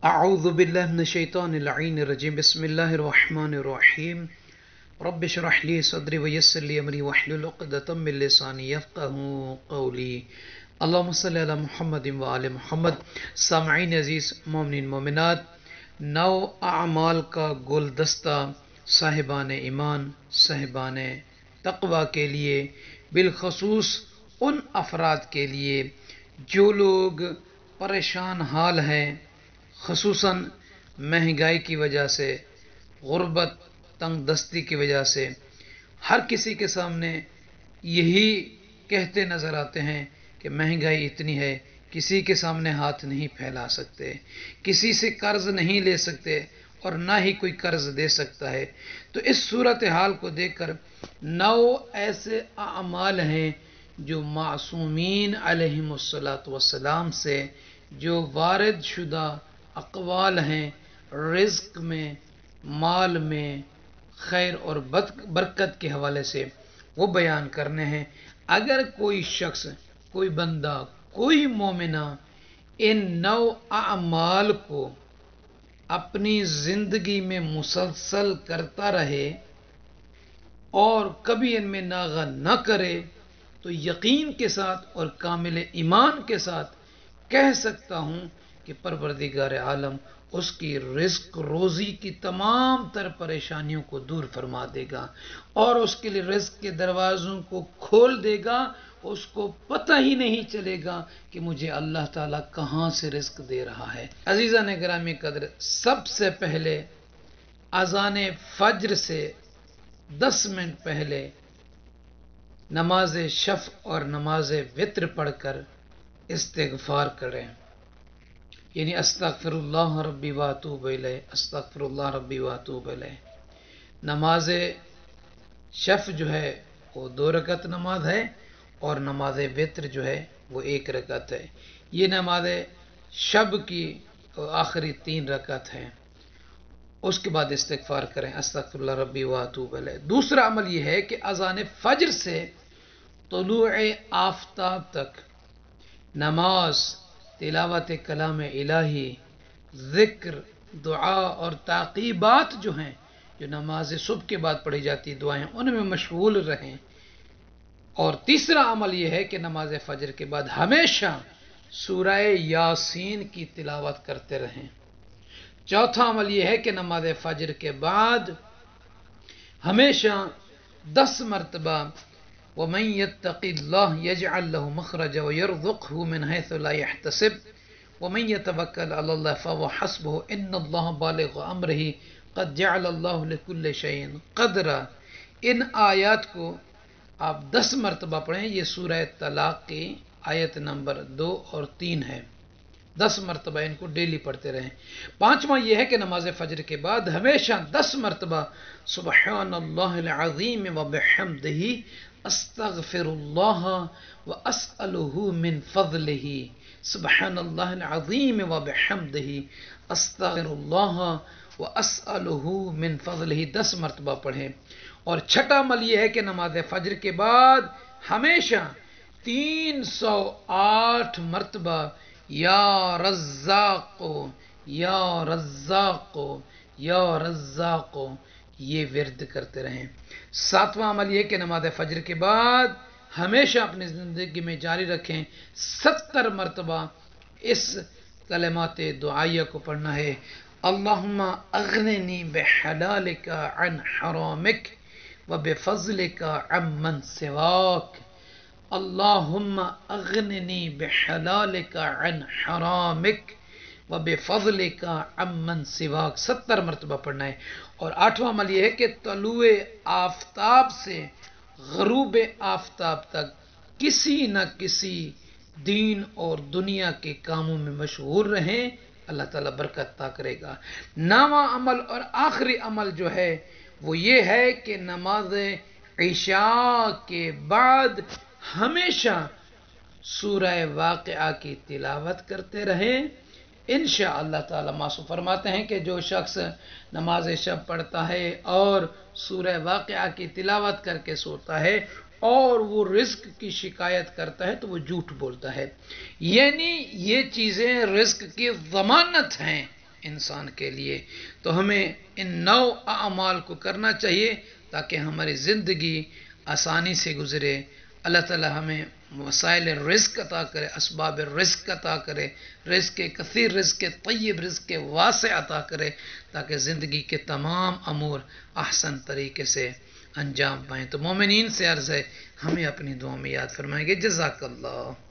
اعوذ باللہ من الشیطان اللعین الرجیم بسم اللہ الرحمن الرحیم رب اشرح لی صدری ویسر لی امری واحلل عقدۃ من لسانی یفقهوا قولی اللہم صلی علی محمد وآل محمد۔ سامعین عزیز، مومنین مومنات، 9 اعمال کا گلدستہ صاحبان ایمان، صاحبان تقوی کے لیے، بالخصوص ان افراد کے لیے جو لوگ پریشان حال ہیں، خصوصاً مہنگائی کی وجہ سے، غربت، تنگ دستی کی وجہ سے۔ ہر کسی کے سامنے یہی کہتے نظر آتے ہیں کہ مہنگائی اتنی ہے، کسی کے سامنے ہاتھ نہیں پھیلا سکتے، کسی سے قرض نہیں لے سکتے اور نہ ہی کوئی قرض دے سکتا ہے۔ تو اس صورتحال کو دیکھ کر 9 ایسے اعمال ہیں جو معصومین علیہم الصلاۃ سے جو وارد شدہ اقوال ہیں، رزق میں، مال میں، خیر اور برکت کے حوالے سے وہ بیان کرنے ہیں۔ اگر کوئی شخص، کوئی بندہ، کوئی مومنہ ان 9 اعمال کو اپنی زندگی میں مسلسل کرتا رہے اور کبھی ان میں ناغہ نہ کرے تو یقین کے ساتھ اور کامل ایمان کے ساتھ کہہ سکتا ہوں کہ پروردگار عالم اس کی رزق روزی کی تمام تر پریشانیوں کو دور فرما دے گا اور اس کے لیے رزق کے دروازوں کو کھول دے گا۔ اس کو پتہ ہی نہیں چلے گا کہ مجھے اللہ تعالیٰ کہاں سے رزق دے رہا ہے۔ عزیزان گرامی قدر، سب سے پہلے اذان فجر سے 10 منٹ پہلے نماز شفع اور نماز وتر پڑھ کر استغفار کریں، یعنی استغفر اللہ ربی واتوب الیہ، استغفر اللہ ربی واتوب الیہ۔ نماز شفع جو ہے وہ 2 رکعت نماز ہے اور نماز وتر جو ہے وہ 1 رکعت ہے۔ یہ نماز شب کی آخری 3 رکعت ہیں۔ اس کے بعد استغفار کریں، استغفر اللہ ربی واتوب الیہ۔ دوسرا عمل یہ ہے کہ اذان فجر سے طلوع آفتاب تک نماز، تلاوت کلام الہی، ذکر، دعا اور تعقیبات جو ہیں، جو نماز صبح کے بعد پڑھی جاتی دعائیں، ان میں مشغول رہیں۔ اور تیسرا عمل یہ ہے کہ نماز فجر کے بعد ہمیشہ سورہ یاسین کی تلاوت کرتے رہیں۔ چوتھا عمل یہ ہے کہ نماز فجر کے بعد ہمیشہ 10 مرتبہ وَمَن يَتَّقِ اللَّهَ يَجْعَل لَّهُ مَخْرَجًا وَيَرْزُقْهُ مِنْ حَيْثُ لَا يَحْتَسِبُ وَمَن يَتَوَكَّلْ عَلَى اللَّهِ فَهُوَ حَسْبُهُ إِنَّ اللَّهَ بَالِغُ أَمْرِهِ قَدْ جَعَلَ اللَّهُ لِكُلِّ شَيْءٍ قَدْرًا۔ ان آیات کو آپ 10 مرتبہ پڑھیں۔ یہ سورہ طلاق کی آیت نمبر 2 اور 3 ہے۔ 10 مرتبہ ان کو ڈیلی پڑھتے رہیں۔ پانچواں یہ ہے کہ نماز فجر کے بعد ہمیشہ 10 مرتبہ سبحان اللہ العظیم وبحمدہ استغفر اللہ واسألہ من فضلہ، سبحان اللہ العظیم وبحمدہ استغفر اللہ واسألہ من فضلہ 10 مرتبہ پڑھیں۔ اور چھٹا عمل یہ ہے کہ نماز فجر کے بعد ہمیشہ 308 مرتبہ یا رزاق یا رزاق یا رزاق یہ ورد کرتے رہیں۔ ساتواں عمل یہ کہ نماز فجر کے بعد ہمیشہ اپنی زندگی میں جاری رکھیں، 70 مرتبہ اس کلمات دعائیہ کو پڑھنا ہے۔ اللہم اغننی بحلالک عن حرامک وبفضلک عمن سواک، اللہم اغننی بحلالک عن حرامک وبفضلک عمن سواک 70 مرتبہ پڑھنا ہے۔ اور 8واں عمل یہ ہے کہ طلوع آفتاب سے غروب آفتاب تک کسی نہ کسی دین اور دنیا کے کاموں میں مشغول رہیں، اللہ تعالیٰ برکت عطا کرے گا۔ 9واں عمل اور آخری عمل جو ہے وہ یہ ہے کہ نماز عشاء کے بعد ہمیشہ سورہ واقعہ کی تلاوت کرتے رہیں۔ انشاءاللہ تعالیٰ معصوم فرماتے ہیں کہ جو شخص نماز شب پڑھتا ہے اور سورہ واقعہ کی تلاوت کر کے سوتا ہے اور وہ رزق کی شکایت کرتا ہے تو وہ جھوٹ بولتا ہے، یعنی یہ چیزیں رزق کی ضمانت ہیں، انسان کے لیے. تو ہمیں ان 9 اعمال کو کرنا چاہیے تاکہ ہماری زندگی آسانی سے گزرے. اللہ تعالی ہمیں وسائل رزق عطا کرے، اسباب رزق عطا کرے، رزق کثیر، رزق طیب، رزق واسع عطا کرے تاکہ زندگی کے تمام امور احسن طریقے سے انجام پائیں. تو مومنین سے عرض ہے ہمیں اپنی دعاؤں میں یاد فرمائیں گے. جزاک اللہ.